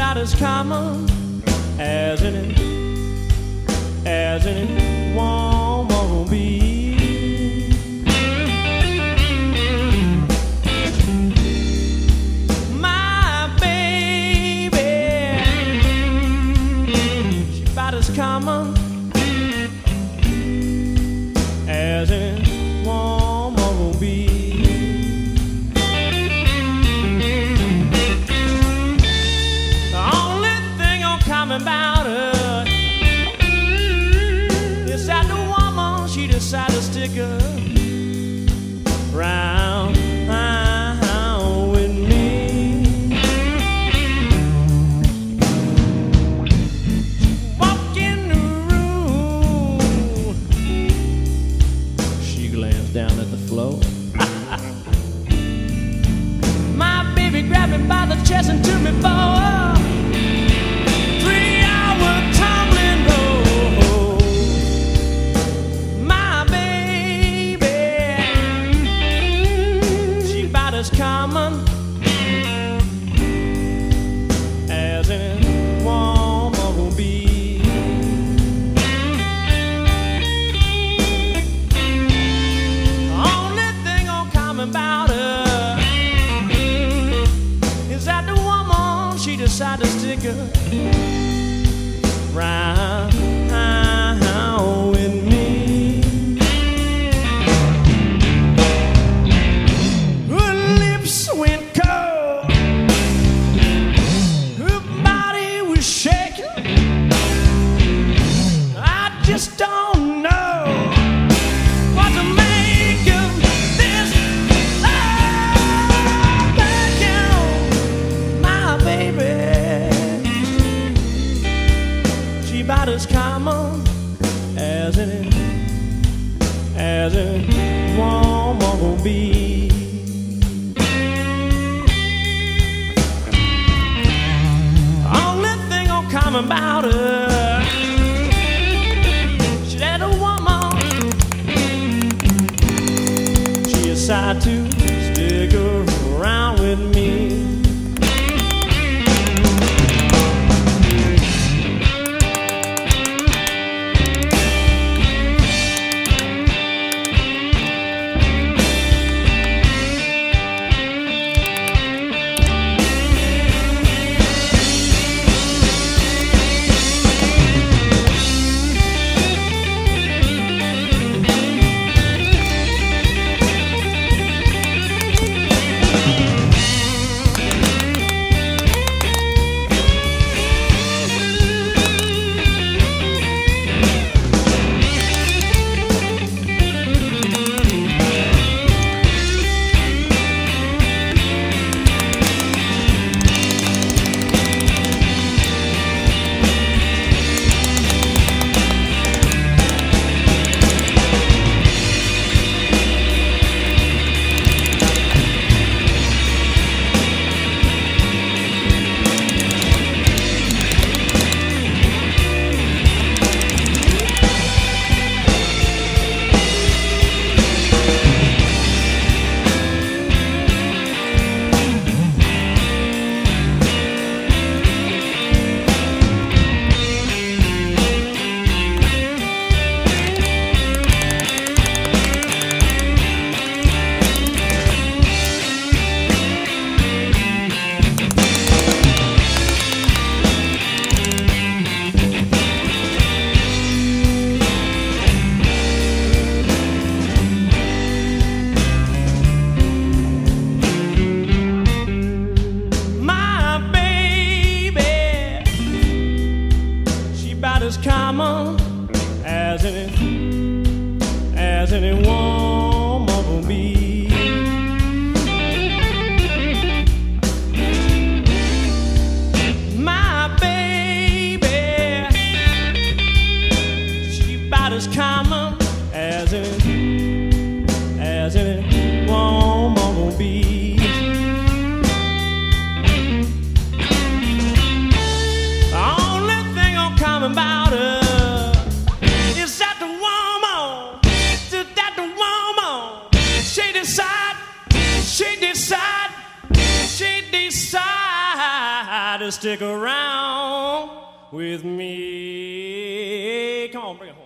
about as common as any woman will be. My baby, she about as common as any woman will be. About her is that the woman she decided to stick around with me. Walk in the room, she glanced down at the floor. My baby grabbed me by the chest and took me forward. As common as any woman will be. Only thing uncommon about her is that the woman she decided to stick around with me. Went cold, her body was shaking. I just don't know what to make of this love back on my baby. She about as common as any woman will be. Common about her, she that a woman she decided to stick around with me. As common as any woman will be. My baby, she about as common as any woman will be. About her is that the woman, she decided to stick around with me. Come on, bring it.